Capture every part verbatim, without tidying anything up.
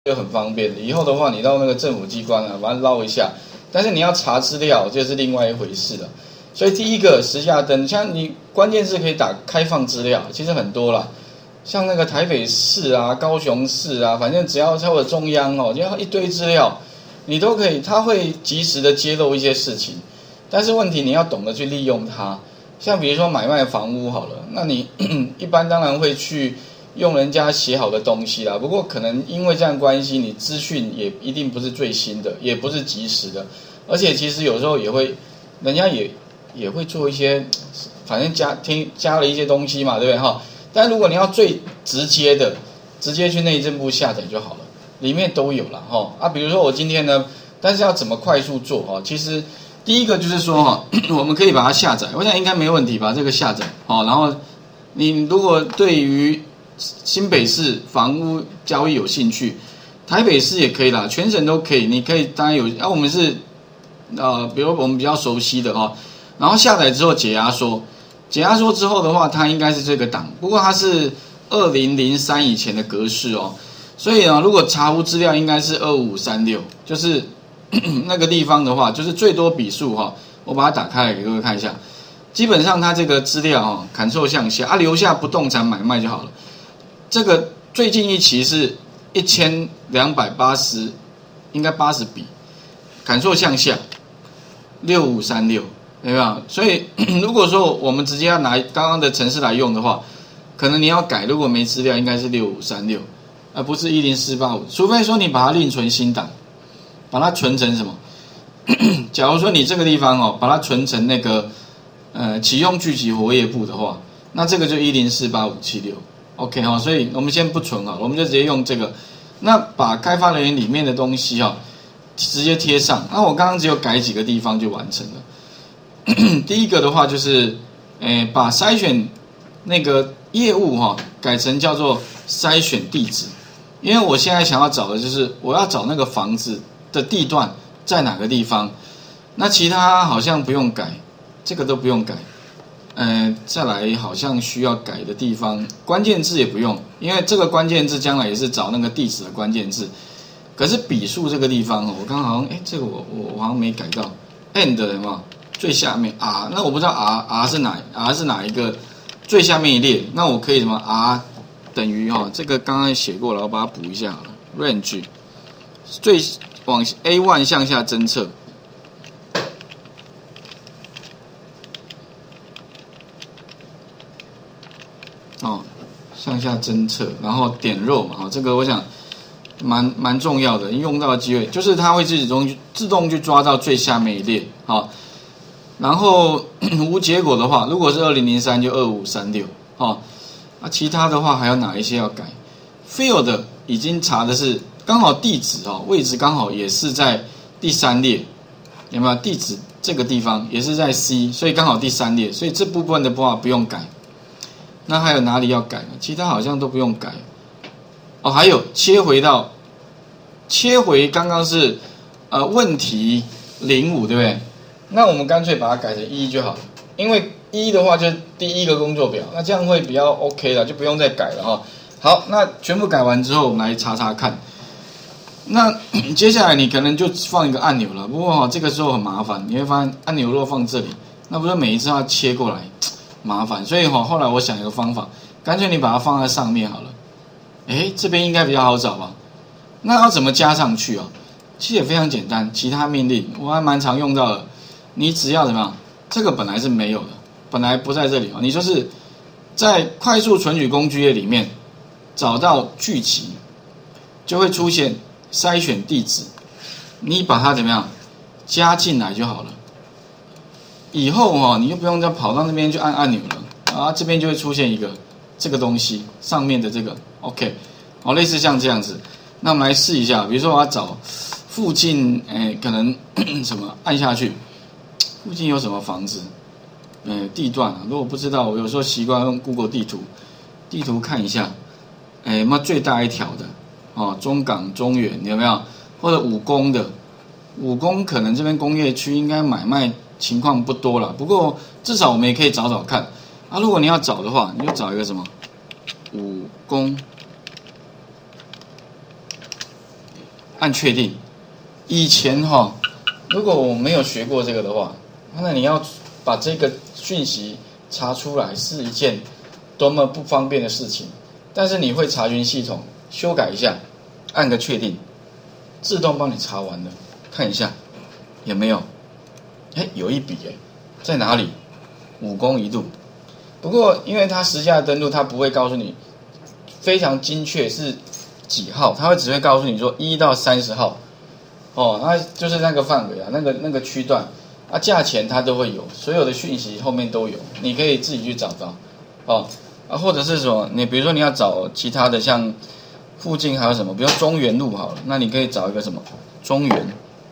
就很方便。以后的话，你到那个政府机关啊，把它捞一下，但是你要查资料，这是另外一回事了。所以第一个时下登，像你关键字可以打开放资料，其实很多啦，像那个台北市啊、高雄市啊，反正只要或者中央哦，就要一堆资料，你都可以，它会及时的揭露一些事情。但是问题你要懂得去利用它。像比如说买卖房屋好了，那你一般当然会去用人家写好的东西啦，不过可能因为这样关系，你资讯也一定不是最新的，也不是及时的，而且其实有时候也会，人家也也会做一些，反正加添加了一些东西嘛，对不对哈？但如果你要最直接的，直接去内政部下载就好了，里面都有了哈啊。比如说我今天呢，但是要怎么快速做哈？其实第一个就是说哈，我们可以把它下载，我想应该没问题把这个下载好，然后你如果对于新北市房屋交易有兴趣，台北市也可以啦，全省都可以。你可以当然有，啊，我们是呃，比如我们比较熟悉的哈，然后下载之后解压缩，解压缩之后的话，它应该是这个档，不过它是二零零三以前的格式哦，所以呢，如果查无资料应该是二五三六，就是那个地方的话，就是最多笔数哈，我把它打开来给各位看一下，基本上它这个资料哈，Ctrl向下啊，留下不动产买卖就好了。这个最近一期是一千两百八十，应该八十笔，Ctrl向下，六五三六，有没有？所以如果说我们直接要拿刚刚的程式来用的话，可能你要改，如果没资料，应该是六五三六，而不是一零四八五。除非说你把它另存新档，把它存成什么？假如说你这个地方哦，把它存成那个呃启用具体活页簿的话，那这个就一零四八五七六。OK 哈，所以我们先不存啊，我们就直接用这个。那把开发人员里面的东西哈，直接贴上。那我刚刚只有改几个地方就完成了。第一个的话就是，诶，把筛选那个业务哈改成叫做筛选地址，因为我现在想要找的就是我要找那个房子的地段在哪个地方。那其他好像不用改，这个都不用改。呃，再来好像需要改的地方，关键字也不用，因为这个关键字将来也是找那个地址的关键字。可是笔数这个地方哦，我刚好像哎，这个我我我好像没改到 ，end 有没有？最下面 R， 那我不知道 R R 是哪 R 是哪一个最下面一列，那我可以什么 R 等于哈、哦，这个刚刚写过了，我把它补一下好了 ，range 最往 A 一 向下侦测。哦，向下侦测，然后点肉嘛，哈，这个我想蛮蛮重要的，用到的机会就是它会自己中自动去抓到最下面一列，好，然后无结果的话，如果是二零零三就二五三六，好，啊，其他的话还有哪一些要改 ？Field 已经查的是刚好地址哦，位置刚好也是在第三列，有没有？地址这个地方也是在 C， 所以刚好第三列，所以这部分的话不用改。那还有哪里要改呢？其他好像都不用改。哦，还有切回到切回刚刚是呃问题零五对不对？那我们干脆把它改成一就好了，因为一的话就是第一个工作表，那这样会比较 OK 了，就不用再改了哈。好，那全部改完之后，我们来查查看。那接下来你可能就放一个按钮了，不过哈这个时候很麻烦，你会发现按钮若放这里，那不是每一次要切过来。麻烦，所以哈，后来我想一个方法，干脆你把它放在上面好了。哎，这边应该比较好找吧？那要怎么加上去啊？其实也非常简单，其他命令我还蛮常用到的。你只要怎么样？这个本来是没有的，本来不在这里啊。你就是在快速存取工具页里面找到剧集，就会出现筛选地址，你把它怎么样加进来就好了。以后哈、哦，你就不用再跑到那边去按按钮了啊，这边就会出现一个这个东西上面的这个 OK， 好，类似像这样子。那我们来试一下，比如说我要找附近，哎，可能什么按下去，附近有什么房子，呃，地段啊。如果不知道，我有时候习惯用 Google 地图，地图看一下，哎，那最大一条的哦，中港、中原有没有？或者五公的，五公可能这边工业区应该买卖情况不多了，不过至少我们也可以找找看啊。如果你要找的话，你就找一个什么五公按确定。以前哈、哦，如果我没有学过这个的话，那你要把这个讯息查出来是一件多么不方便的事情。但是你会查询系统，修改一下，按个确定，自动帮你查完了。看一下有没有？哎，有一笔哎，在哪里？五公一度。不过因为它实价登录，它不会告诉你非常精确是几号，它会只会告诉你说一到三十号。哦，那就是那个范围啊，那个那个区段啊，价钱它都会有，所有的讯息后面都有，你可以自己去找到。哦啊，或者是什么，你比如说你要找其他的，像附近还有什么，比如中原路好了，那你可以找一个什么中原，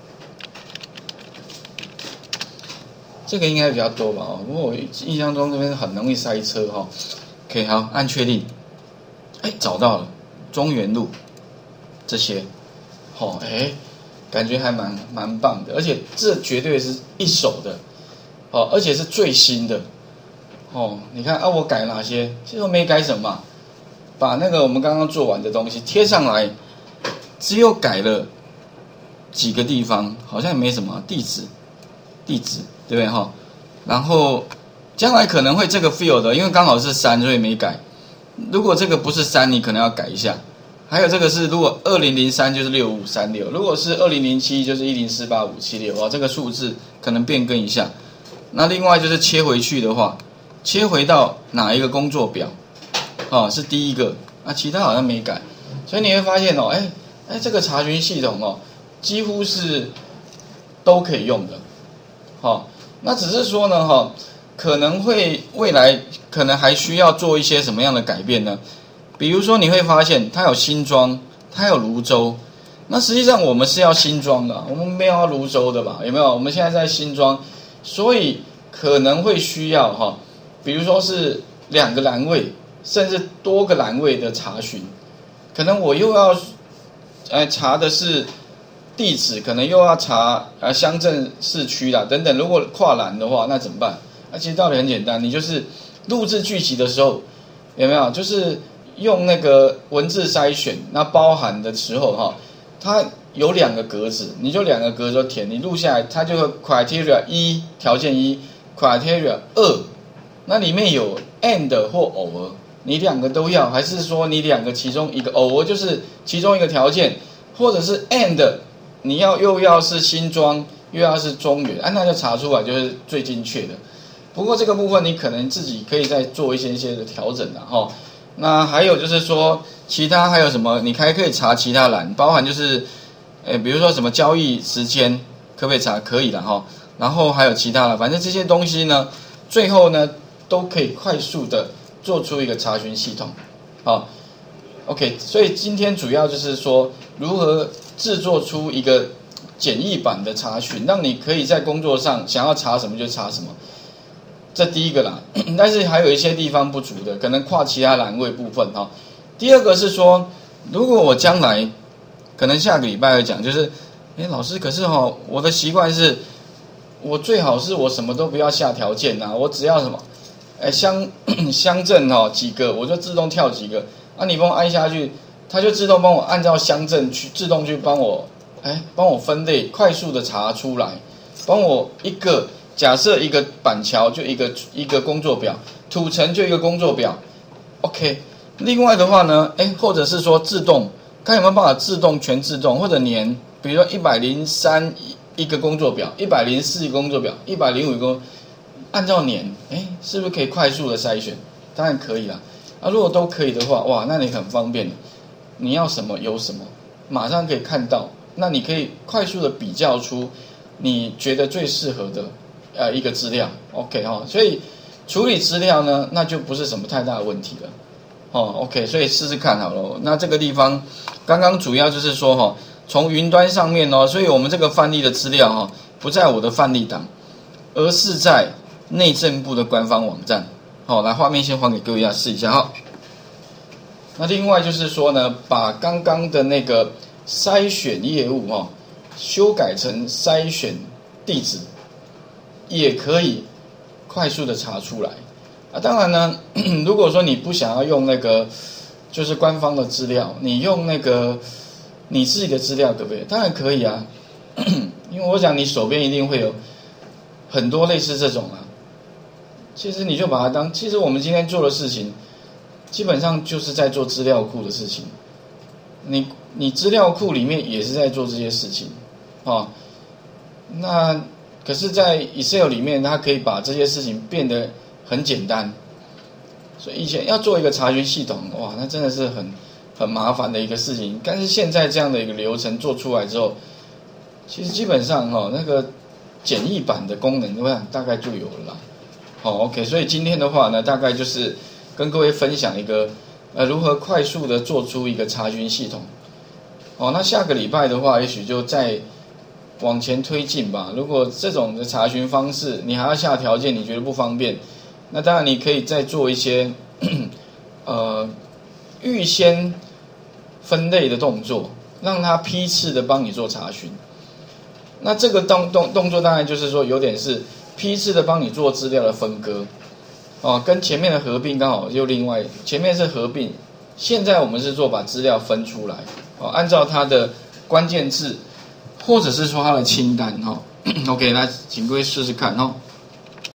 这个应该比较多吧？哦，不过我印象中这边很容易塞车哈、哦。OK， 好，按确定，哎，找到了中原路这些，哦，哎。感觉还蛮蛮棒的，而且这绝对是一手的，哦，而且是最新的，哦，你看啊，我改哪些？其实我没改什么嘛，把那个我们刚刚做完的东西贴上来，只有改了几个地方，好像也没什么地址，地址对不对哈？然后将来可能会这个 field 的，因为刚好是三，所以没改。如果这个不是三，你可能要改一下。还有这个是，如果二零零三就是六五三六，如果是二零零七就是一零四八五七六，哇，这个数字可能变更一下。那另外就是切回去的话，切回到哪一个工作表，哦，是第一个，啊，其他好像没改，所以你会发现哦，哎哎，这个查询系统哦，几乎是都可以用的，哦，那只是说呢，哈、哦，可能会未来可能还需要做一些什么样的改变呢？比如说你会发现它有新庄，它有泸州，那实际上我们是要新庄的，我们没有要泸州的吧？有没有？我们现在在新庄，所以可能会需要哈，比如说是两个栏位，甚至多个栏位的查询，可能我又要，呃，查的是地址，可能又要查呃乡镇市区啦等等。如果跨栏的话，那怎么办？那、啊、其实道理很简单，你就是录制句集的时候，有没有？就是用那个文字筛选，那包含的时候哈，它有两个格子，你就两个格子填，你录下来，它就会 criteria 一条件一 criteria 二，那里面有 and 或偶尔，你两个都要，还是说你两个其中一个偶尔就是其中一个条件，或者是 and 你要又要是新庄又要是中原，啊，那就查出来就是最精确的。不过这个部分你可能自己可以再做一些一些的调整啦哈。那还有就是说，其他还有什么？你还可以查其他栏，包含就是，诶，比如说什么交易时间，可不可以查？可以的哈。然后还有其他的，反正这些东西呢，最后呢都可以快速的做出一个查询系统，好 ，OK。所以今天主要就是说，如何制作出一个简易版的查询，让你可以在工作上想要查什么就查什么。这第一个啦，但是还有一些地方不足的，可能跨其他栏位部分哈。第二个是说，如果我将来可能下个礼拜会讲，就是，哎，老师，可是哈，我的习惯是，我最好是我什么都不要下条件呐，我只要什么，哎乡乡镇哈几个，我就自动跳几个，啊，你帮我按下去，它就自动帮我按照乡镇去自动去帮我，哎，帮我分类，快速的查出来，帮我一个。假设一个板桥就一个一个工作表，土城就一个工作表 ，OK。另外的话呢，哎，或者是说自动，看有没有办法自动全自动，或者年，比如说一百零三一个工作表，一百零四一个工作表，一百零五个，按照年，哎，是不是可以快速的筛选？当然可以啦。啊，如果都可以的话，哇，那你很方便，你要什么有什么，马上可以看到，那你可以快速的比较出你觉得最适合的。呃，一个资料 ，OK 哈、哦，所以处理资料呢，那就不是什么太大的问题了，哦 ，OK， 所以试试看好了。那这个地方刚刚主要就是说哈、哦，从云端上面哦，所以我们这个范例的资料哈、哦，不在我的范例档，而是在内政部的官方网站。好、哦，来画面先还给各位一下试一下哈。那另外就是说呢，把刚刚的那个筛选业务哈、哦，修改成筛选地址。也可以快速的查出来啊！当然呢，如果说你不想要用那个就是官方的资料，你用那个你自己的资料可不可以？当然可以啊，因为我想你手边一定会有很多类似这种啊。其实你就把它当，其实我们今天做的事情，基本上就是在做资料库的事情。你你资料库里面也是在做这些事情，哦，那可是，在 Excel 里面，它可以把这些事情变得很简单。所以以前要做一个查询系统，哇，那真的是很很麻烦的一个事情。但是现在这样的一个流程做出来之后，其实基本上哈、哦，那个简易版的功能，我想大概就有了啦。好、哦、，OK， 所以今天的话呢，大概就是跟各位分享一个呃如何快速的做出一个查询系统。哦，那下个礼拜的话，也许就再往前推进吧。如果这种的查询方式你还要下条件，你觉得不方便，那当然你可以再做一些呃预先分类的动作，让它批次的帮你做查询。那这个动动动作当然就是说有点是批次的帮你做资料的分割，哦，跟前面的合并刚好又另外，前面是合并，现在我们是做把资料分出来，哦，按照它的关键字。或者是说它的清单哈、哦、，OK， 那请各位试试看哈、哦。